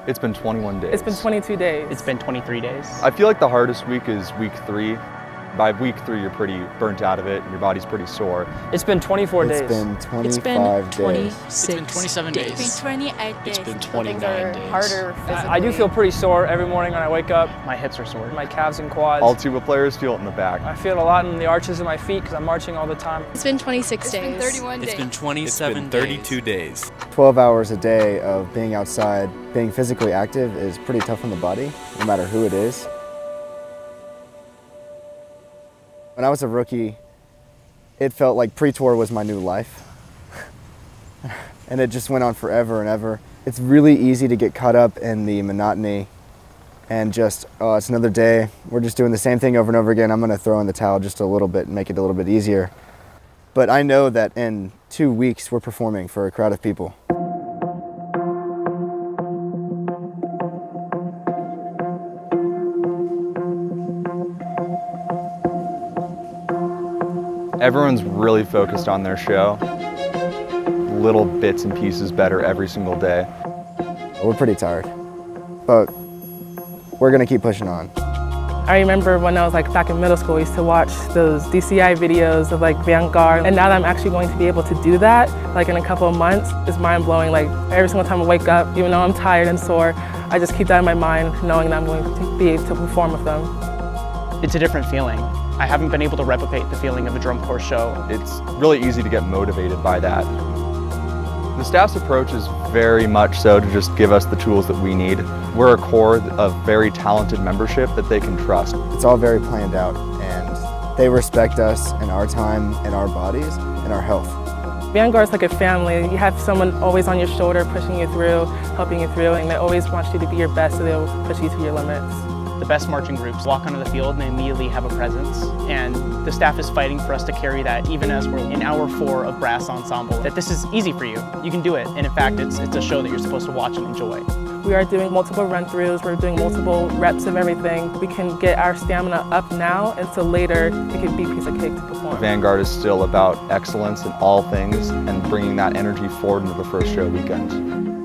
It's been 21 days. It's been 22 days. It's been 23 days. I feel like the hardest week is week 3. By week 3, you're pretty burnt out of it, and your body's pretty sore. It's been 24 days. It's been 25 It's been 26 days. It's been 27 days. It's been 28 days. It's been 29 days. Harder physically. I do feel pretty sore every morning when I wake up. My hips are sore. My calves and quads. All tuba players feel it in the back. I feel it a lot in the arches of my feet because I'm marching all the time. It's been 26 days. It's been 31 days. It's been 27 It's been 32 days. 12 hours a day of being outside, being physically active is pretty tough on the body, no matter who it is. When I was a rookie, it felt like pre-tour was my new life. And it just went on forever and ever. It's really easy to get caught up in the monotony and just, oh, it's another day. We're just doing the same thing over and over again. I'm gonna throw in the towel just a little bit and make it a little bit easier. But I know that in 2 weeks, we're performing for a crowd of people. Everyone's really focused on their show. Little bits and pieces better every single day. We're pretty tired, but we're gonna keep pushing on. I remember when I was back in middle school, I used to watch those DCI videos of Vanguard, and now that I'm actually going to be able to do that, in a couple of months, it's mind-blowing. Every single time I wake up, even though I'm tired and sore, I just keep that in my mind, knowing that I'm going to be able to perform with them. It's a different feeling. I haven't been able to replicate the feeling of a drum corps show. It's really easy to get motivated by that. The staff's approach is very much so to just give us the tools that we need. We're a core of very talented membership that they can trust. It's all very planned out, and they respect us and our time and our bodies and our health. Vanguard's like a family. You have someone always on your shoulder pushing you through, helping you through, and they always want you to be your best, so they'll push you to your limits. The best marching groups walk onto the field and they immediately have a presence, and the staff is fighting for us to carry that even as we're in hour 4 of brass ensemble, that this is easy for you. You can do it, and in fact it's a show that you're supposed to watch and enjoy. We are doing multiple run-throughs, we're doing multiple reps of everything. We can get our stamina up now, and so later it can be a piece of cake to perform. Vanguard is still about excellence in all things and bringing that energy forward into the first show weekend.